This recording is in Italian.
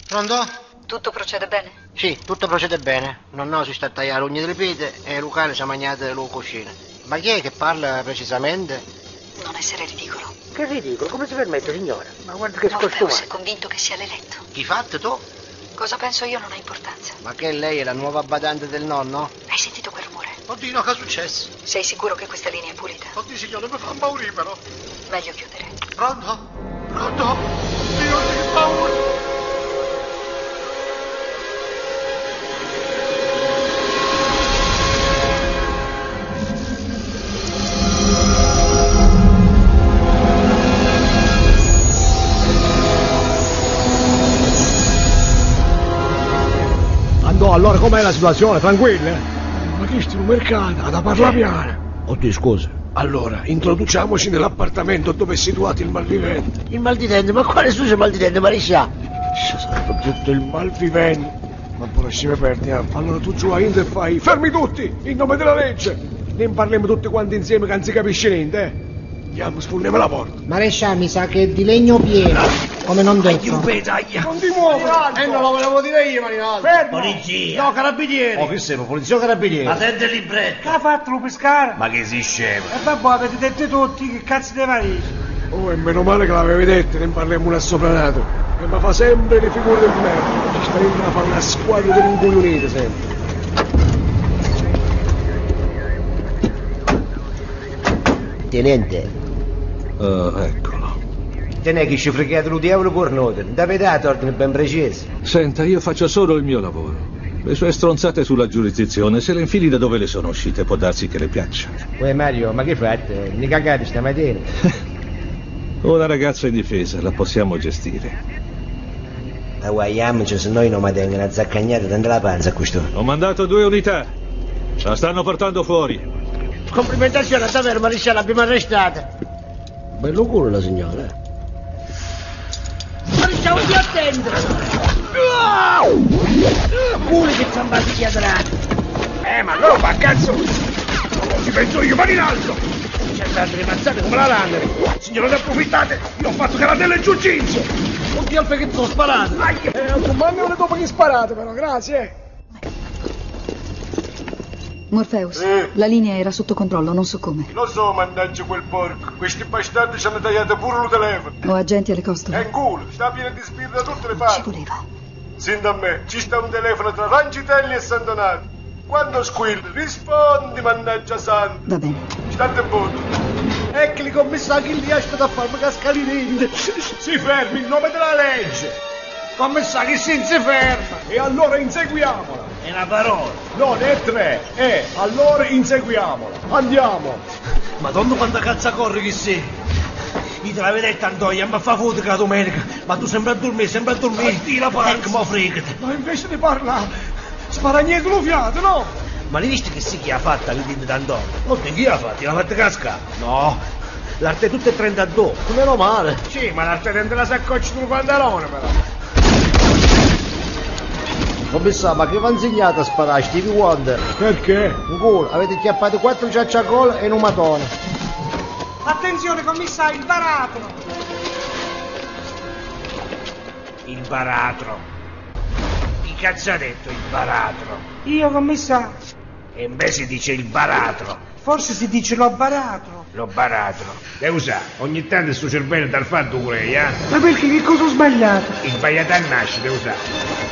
Pronto? Tutto procede bene? Sì, tutto procede bene. Nonno si sta a tagliare le unghie delle pite e Lucale si è mangiato le cucine. Ma chi è che parla precisamente? Non essere ridicolo. Che ridicolo, come si permette, signora? Ma guarda che Morpheus scostumato. è convinto che sia l'eletto. Chi fatto tu? Cosa penso io non ha importanza. Ma che lei è la nuova badante del nonno? Hai sentito quel rumore? Oddio, no, che è successo? Sei sicuro che questa linea è pulita? Oddio, signore, mi fa paura però. Meglio chiudere. Pronto? Pronto? Oddio, che paura. No, allora com'è la situazione? Tranquilla? Ma che sti mercato, da parlare piano. Oddio, scusa. Allora, introduciamoci nell'appartamento dove è situato il malvivente. Il mal di dente, ma quale suo mal di dente, Mariscia? Sarebbe tutto il malvivente. Ma poi lasciami perdere. Allora tu giù a Inter e fai, fermi tutti, in nome della legge. Ne parliamo tutti quanti insieme che non si capisce niente, eh. Andiamo, sfondiamo la porta. Marescia, mi sa che è di legno pieno, come non detto. Non ti muovi! Non lo volevo dire io, Marinaldo. Fermo! Polizia! No, carabinieri. Oh, che sei, polizia o carabinieri? Attende il libretto. Che ha fatto lo pescare? Ma che si scema? E vabbè, avete detto tutti che cazzo deve fare? Oh, e meno male che l'avevi detto, ne parliamo un assopranato. Che mi fa sempre le figure del merda. Ci sta a fare una squadra di rincoglionite sempre. Tenente. Eccolo. Te ne che ci fregate lo diavolo per notte. Da vedete ordine ben preciso. Senta, io faccio solo il mio lavoro. Le sue stronzate sulla giurisdizione, se le infili da dove le sono uscite, può darsi che le piaccia. Uè Mario, ma che fate? Ne cagate stamattina? Una ragazza indifesa, la possiamo gestire. Aguaiamoci, se noi non mi tengono a zaccagnare dentro la panza a quest'ora. Ho mandato 2 unità. La stanno portando fuori. Complimentazioni a davvero, Mariscia, l'abbiamo arrestata. Bello culo la signora. Mariscia, non ti attendo! Pure che zambati chiadrati. Ma allora fa cazzo! Ci penso io, mani in alto! C'è state rimazzate come la landere! Signore, ne approfittate! Io ho fatto caratelle e jiu-jitsu! Oddio, al che ti sono sparato! Comando ore dopo che sparate però, grazie! Morpheus, la linea era sotto controllo, non so come. Lo so, mannaggia quel porco! Questi bastardi ci hanno tagliato pure lo telefono! Ho agenti alle È costole. in culo, sta pieno di spirito da tutte le Ci parti! voleva. Senta a me, ci sta un telefono tra Rangitelli e San Donato! Quando squilli, rispondi, mannaggia santo! Va bene. State buono! Eccoli commissari, che li aspetta a farmi cascare i denti. Si fermi in nome della legge! Commissario, si ferma! E allora inseguiamola! È una parola. Non è 3, allora inseguiamola! Andiamo! Madonna quanta cazzo corri che sei. Io te l'avevo detto Antonio, ma fa foto che la domenica. Ma tu sembra a dormire, sembra a dormire. Tira pazzo! Ecco, mo fregati. Ma invece di parlare, sparagnete lo fiato, no? Ma ne visto che sì chi ha fatta che dite d'Antonio? Non te chi ha fatta? L'ha fatta cascare? No. L'arte è tutta e 32. Meno male. Sì, ma l'arte dentro la saccoccia sul pantalone però. Commissario, ma che vi ha insegnato a sparare Stevie Wonder? Perché? Un culo, avete chiappato 4 ciacciacol e un matone. Attenzione commissario, il baratro! Il baratro. Chi cazzo ha detto il baratro? Io commissario. E invece si dice il baratro. Forse si dice l'ho baratro. Lo baratro. Devi usare, ogni tanto il suo cervello dal fatto pure, eh? Ma perché che cosa ho sbagliato? Il sbagliato al nascere, devi usare.